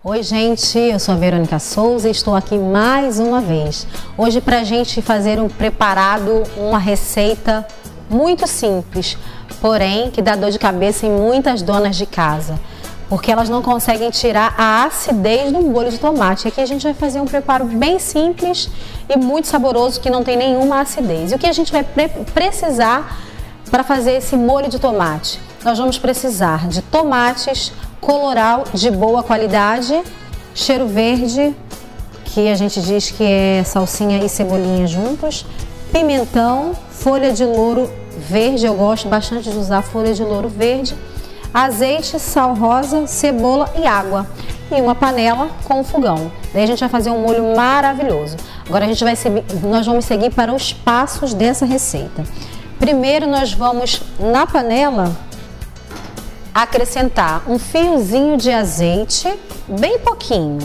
Oi gente, eu sou a Verônica Souza e estou aqui mais uma vez. Hoje para a gente fazer uma receita muito simples, porém que dá dor de cabeça em muitas donas de casa, porque elas não conseguem tirar a acidez do molho de tomate. Aqui a gente vai fazer um preparo bem simples e muito saboroso que não tem nenhuma acidez. E o que a gente vai precisar para fazer esse molho de tomate? Nós vamos precisar de tomates coloral de boa qualidade, cheiro verde, que a gente diz que é salsinha e cebolinha juntos, pimentão, folha de louro verde, eu gosto bastante de usar folha de louro verde, azeite, sal rosa, cebola e água. E uma panela com fogão. Daí a gente vai fazer um molho maravilhoso. Agora nós vamos seguir para os passos dessa receita. Primeiro nós vamos na panela acrescentar um fiozinho de azeite, bem pouquinho,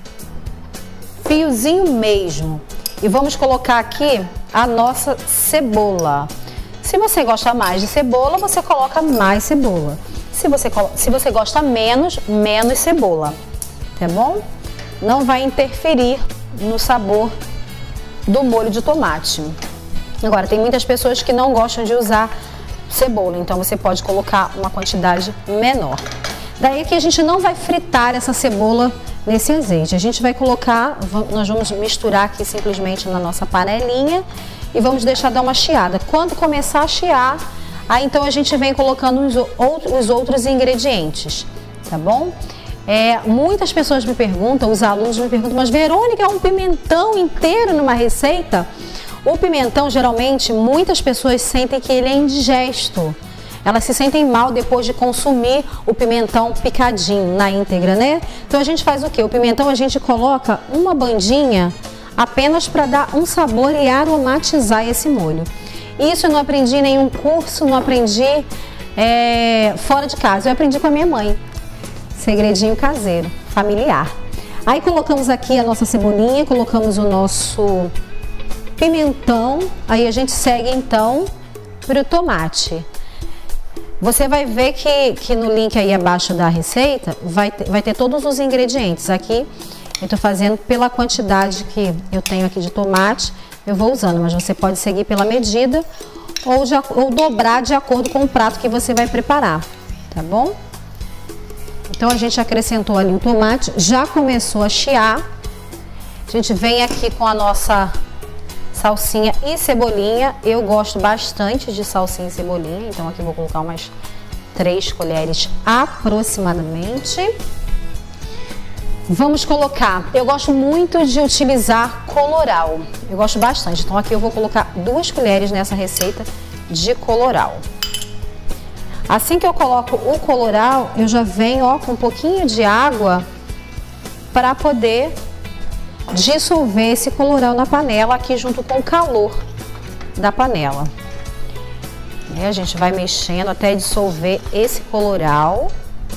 fiozinho mesmo, e vamos colocar aqui a nossa cebola. Se você gosta mais de cebola, você coloca mais cebola. Se você gosta menos cebola, tá bom? Não vai interferir no sabor do molho de tomate. Agora, tem muitas pessoas que não gostam de usar cebola, então você pode colocar uma quantidade menor. Daí que a gente não vai fritar essa cebola nesse azeite, a gente vai colocar, nós vamos misturar aqui simplesmente na nossa panelinha e vamos deixar dar uma chiada. Quando começar a chiar, aí então a gente vem colocando os outros ingredientes, tá bom? Muitas pessoas me perguntam, os alunos me perguntam, mas Verônica, é um pimentão inteiro numa receita? O pimentão, geralmente, muitas pessoas sentem que ele é indigesto. Elas se sentem mal depois de consumir o pimentão picadinho na íntegra, né? Então a gente faz o quê? O pimentão a gente coloca uma bandinha apenas para dar um sabor e aromatizar esse molho. Isso eu não aprendi em nenhum curso, não aprendi fora de casa. Eu aprendi com a minha mãe. Segredinho caseiro, familiar. Aí colocamos aqui a nossa cebolinha, colocamos o nosso pimentão, aí a gente segue então para o tomate. Você vai ver que no link aí abaixo da receita vai ter todos os ingredientes. Aqui eu estou fazendo pela quantidade que eu tenho aqui de tomate, eu vou usando, mas você pode seguir pela medida ou dobrar de acordo com o prato que você vai preparar, tá bom? Então a gente acrescentou ali o tomate, já começou a chiar. A gente vem aqui com a nossa salsinha e cebolinha. Eu gosto bastante de salsinha e cebolinha, então aqui vou colocar umas 3 colheres aproximadamente. Vamos colocar, eu gosto muito de utilizar coloral, eu gosto bastante, então aqui eu vou colocar 2 colheres nessa receita de coloral. Assim que eu coloco o coloral, eu já venho com um pouquinho de água para poder dissolver esse coloral na panela aqui junto com o calor da panela. A gente vai mexendo até dissolver esse coloral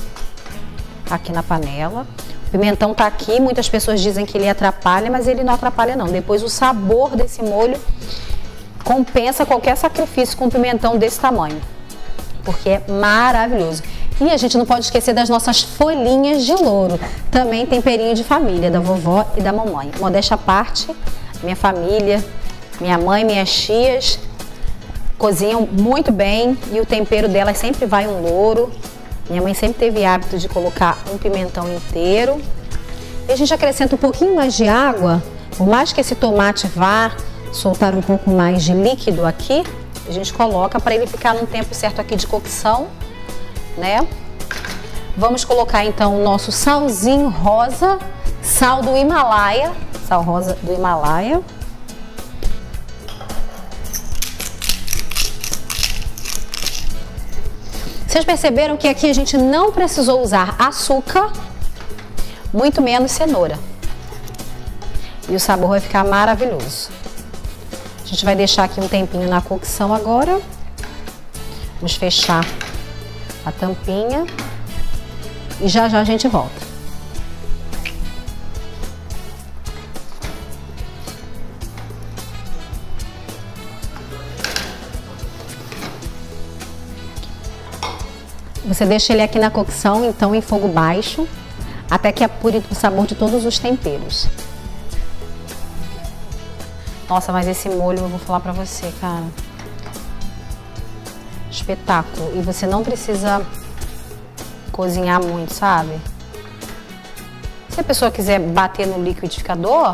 aqui na panela. O pimentão tá aqui, muitas pessoas dizem que ele atrapalha, mas ele não atrapalha não. Depois o sabor desse molho compensa qualquer sacrifício com um pimentão desse tamanho, porque é maravilhoso. E a gente não pode esquecer das nossas folhinhas de louro, também temperinho de família, da vovó e da mamãe. Modéstia à parte, minha família, minha mãe, minhas tias cozinham muito bem e o tempero delas sempre vai um louro. Minha mãe sempre teve hábito de colocar um pimentão inteiro. E a gente acrescenta um pouquinho mais de água, por mais que esse tomate vá soltar um pouco mais de líquido aqui, a gente coloca para ele ficar num tempo certo aqui de cocção, né? Vamos colocar então o nosso salzinho rosa, sal do Himalaia, sal rosa do Himalaia. Vocês perceberam que aqui a gente não precisou usar açúcar, muito menos cenoura. E o sabor vai ficar maravilhoso. A gente vai deixar aqui um tempinho na cocção agora. Vamos fechar a tampinha e já a gente volta. Você deixa ele aqui na cocção, então em fogo baixo, até que apure o sabor de todos os temperos. Nossa, mas esse molho eu vou falar pra você, cara. Espetáculo. E você não precisa cozinhar muito, sabe? Se a pessoa quiser bater no liquidificador,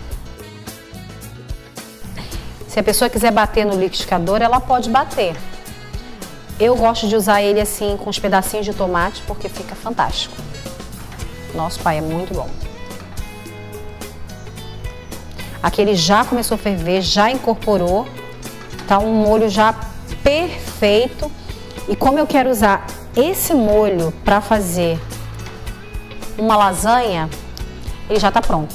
ela pode bater. Eu gosto de usar ele assim com os pedacinhos de tomate porque fica fantástico. Nosso pai é muito bom. Aqui ele já começou a ferver, já incorporou. Tá um molho já perfeito. E como eu quero usar esse molho para fazer uma lasanha, ele já tá pronto.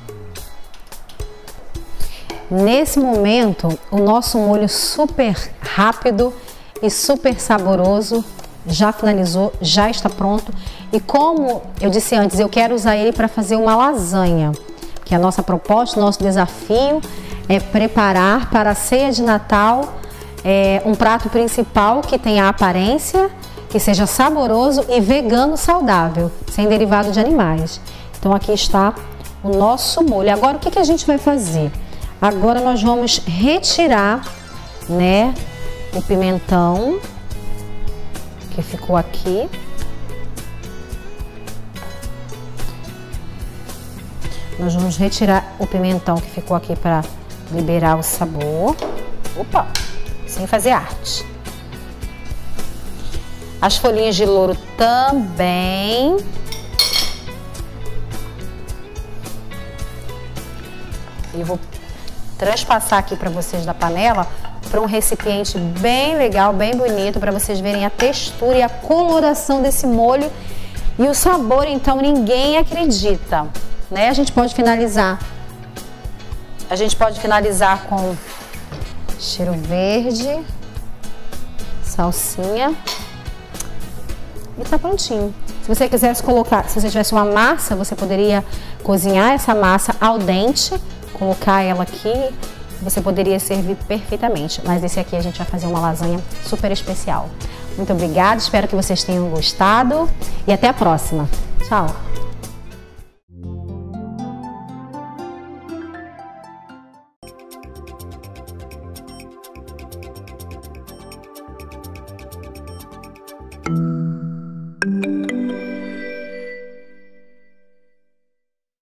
Nesse momento, o nosso molho super rápido e super saboroso já finalizou, já está pronto. E como eu disse antes, eu quero usar ele para fazer uma lasanha, que a nossa proposta, nosso desafio é preparar para a ceia de Natal um prato principal que tenha aparência, que seja saboroso e vegano saudável, sem derivado de animais. Então aqui está o nosso molho. Agora o que a gente vai fazer? Agora nós vamos retirar, né, o pimentão que ficou aqui. Nós vamos retirar o pimentão que ficou aqui para liberar o sabor. Opa, sem fazer arte. As folhinhas de louro também. E eu vou transpassar aqui para vocês da panela para um recipiente bem legal, bem bonito, para vocês verem a textura e a coloração desse molho e o sabor. Então ninguém acredita, né? A gente pode finalizar com cheiro verde, salsinha e tá prontinho. Se você quisesse colocar, se você tivesse uma massa, você poderia cozinhar essa massa al dente, colocar ela aqui, você poderia servir perfeitamente. Mas esse aqui a gente vai fazer uma lasanha super especial. Muito obrigada, espero que vocês tenham gostado e até a próxima. Tchau!